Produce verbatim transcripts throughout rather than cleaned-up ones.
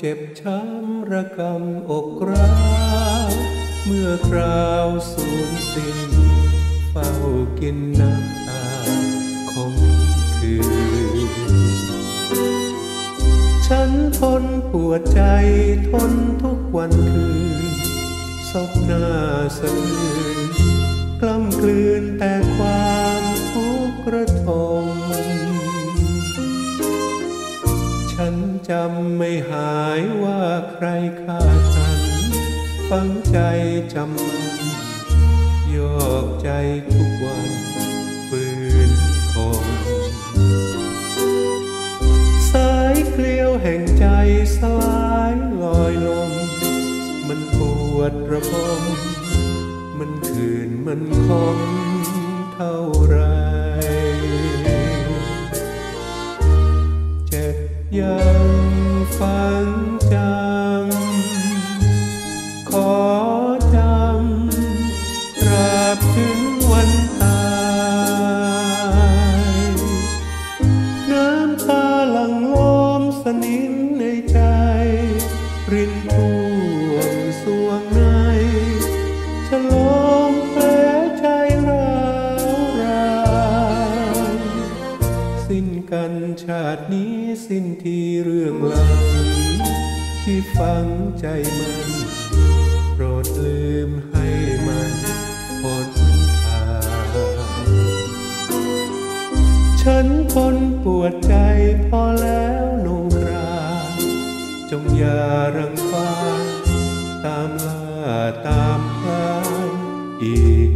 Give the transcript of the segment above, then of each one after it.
จ็บช้ำระกำอกร้าวเมื่อคราวสูญสิ้นเฝ้ากินน้ำตาคงคืนฉันทนปวดใจทนทุกวันคืนซบหน้าสะอื้นกล้ำกลืนแต่ความทุกข์ระทมฉันจำไม่หายว่าใครฆ่าฉันฝังใจจำมันยอกใจทุกวันฝืนคงสายเกลียวแห่งใจสลายลอยลมมันปวดระบมมันคืนมันคมเท่าไรเจ็บยังฝังจำขอจำตราบถึงวันตายน้ำตาหลั่งล้อมสนิมในใจรินท่วมสวงในฉลองแผลใจร้าวรานสิ้นกันชาตินี้สิ้นที่เรื่องหลังที่ฝังใจมันโปรดลืมให้มันพ้นทางฉันทนปวดใจพอแล้วนงคราจงอย่ารังควานตามล่าตามพลานอีก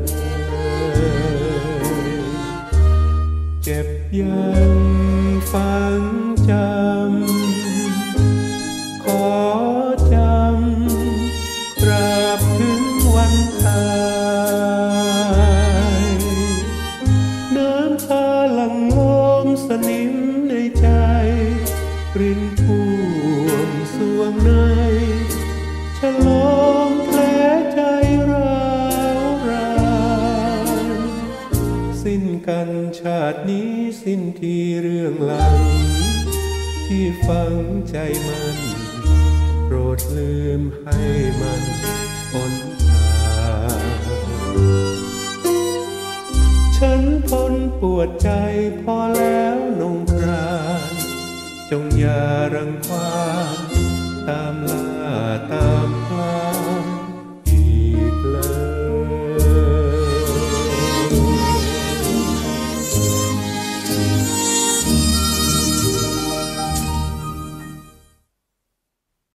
เลยเจ็บยังฝังจำขอจำตราบถึงวันตายน้ำตาหลั่งล้อมสนิมในใจรินท่วมสวงในฉลองแผลใจร้าวรานสิ้นกันชาตินี้สิ้นที่เรื่องหลังที่ฝังใจมันโปรดลืมให้มันพ้นทางฉันทนปวดใจพอแล้วนงครานจงอย่ารังควานตามล่า